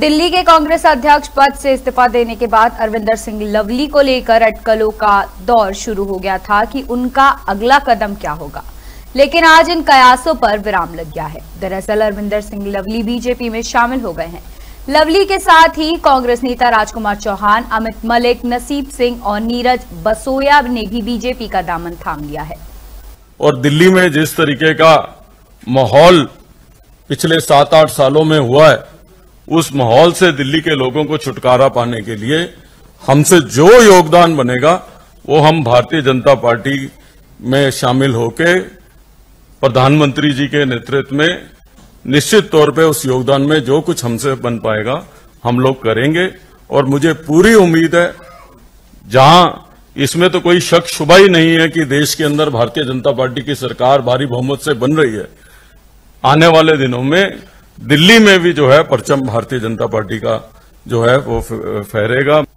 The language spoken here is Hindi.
दिल्ली के कांग्रेस अध्यक्ष पद से इस्तीफा देने के बाद अरविंदर सिंह लवली को लेकर अटकलों का दौर शुरू हो गया था कि उनका अगला कदम क्या होगा, लेकिन आज इन कयासों पर विराम लग गया है। दरअसल अरविंदर सिंह लवली बीजेपी में शामिल हो गए हैं। लवली के साथ ही कांग्रेस नेता राजकुमार चौहान, अमित मलिक, नसीब सिंह और नीरज बसोया ने भी बीजेपी का दामन थाम लिया है। और दिल्ली में जिस तरीके का माहौल पिछले 7-8 सालों में हुआ है, उस माहौल से दिल्ली के लोगों को छुटकारा पाने के लिए हमसे जो योगदान बनेगा वो हम भारतीय जनता पार्टी में शामिल होकर प्रधानमंत्री जी के नेतृत्व में निश्चित तौर पे उस योगदान में जो कुछ हमसे बन पाएगा हम लोग करेंगे। और मुझे पूरी उम्मीद है, जहां इसमें तो कोई शक शुबा ही नहीं है कि देश के अंदर भारतीय जनता पार्टी की सरकार भारी बहुमत से बन रही है, आने वाले दिनों में दिल्ली में भी जो है परचम भारतीय जनता पार्टी का जो है वो फहरेगा।